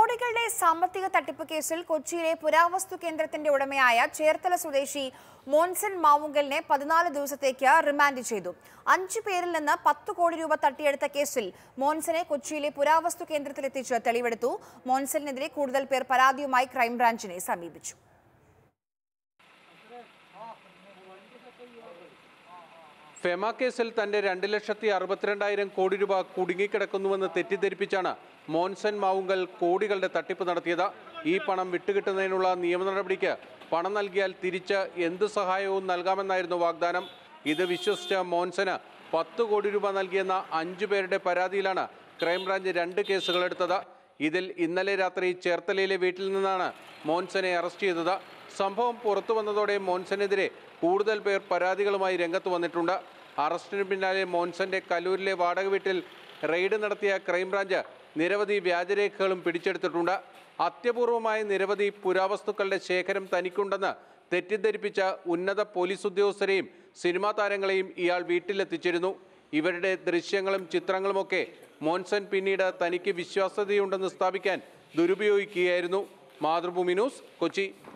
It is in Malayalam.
കോടികളുടെ സാമ്പത്തിക തട്ടിപ്പ് കേസിൽ കൊച്ചിയിലെ പുരാവസ്തു കേന്ദ്രത്തിന്റെ ഉടമയായ ചേർത്തല സ്വദേശി മോൻസൺ മാവുങ്കലിനെ 14 ദിവസത്തേക്ക് റിമാൻഡ് ചെയ്തു. 5 പേരിൽ നിന്ന് 10 കോടി രൂപ തട്ടിയെടുത്ത കേസിൽ മോൻസനെ കൊച്ചിയിലെ പുരാവസ്തു കേന്ദ്രത്തിലെത്തിച്ച് തെളിവെടുത്തു. മോൻസലിനെതിരെ കൂടുതൽ പേർ പരാതിയുമായി ക്രൈംബ്രാഞ്ചിനെ സമീപിച്ചു. ഫെമ കേസിൽ തന്റെ 2,62,000 കോടി രൂപ കുടുങ്ങിക്കിടക്കുന്നുവെന്ന് തെറ്റിദ്ധരിപ്പിച്ചാണ് മോൻസൺ മാവുങ്കൽ കോടികളുടെ തട്ടിപ്പ് നടത്തിയത്. ഈ പണം വിട്ടുകിട്ടുന്നതിനുള്ള നിയമ നടപടിക്ക് പണം നൽകിയാൽ തിരിച്ച് എന്ത് സഹായവും നൽകാമെന്നായിരുന്നു വാഗ്ദാനം. ഇത് വിശ്വസിച്ച മോൻസന് 10 കോടി രൂപ നൽകിയെന്ന 5 പേരുടെ പരാതിയിലാണ് ക്രൈംബ്രാഞ്ച് 2 കേസുകളെടുത്തത്. ഇതിൽ ഇന്നലെ രാത്രി ചേർത്തലയിലെ വീട്ടിൽ നിന്നാണ് മോൻസനെ അറസ്റ്റ് ചെയ്തത്. സംഭവം പുറത്തു വന്നതോടെ മോൻസനെതിരെ കൂടുതൽ പേർ പരാതികളുമായി രംഗത്ത് വന്നിട്ടുണ്ട്. അറസ്റ്റിന് പിന്നാലെ മോൻസന്റെ കലൂരിലെ വാടക വീട്ടിൽ റെയ്ഡ് നടത്തിയ ക്രൈംബ്രാഞ്ച് നിരവധി വ്യാജരേഖകളും പിടിച്ചെടുത്തിട്ടുണ്ട്. അത്യപൂർവമായ നിരവധി പുരാവസ്തുക്കളുടെ ശേഖരം തനിക്കുണ്ടെന്ന് തെറ്റിദ്ധരിപ്പിച്ച ഉന്നത പോലീസ് ഉദ്യോഗസ്ഥരെയും സിനിമാ താരങ്ങളെയും ഇയാൾ വീട്ടിലെത്തിച്ചിരുന്നു. ഇവരുടെ ദൃശ്യങ്ങളും ചിത്രങ്ങളുമൊക്കെ മോൻസൺ പിന്നീട് തനിക്ക് വിശ്വാസ്യതയുണ്ടെന്ന് സ്ഥാപിക്കാൻ ദുരുപയോഗിക്കുകയായിരുന്നു. മാതൃഭൂമി ന്യൂസ്, കൊച്ചി.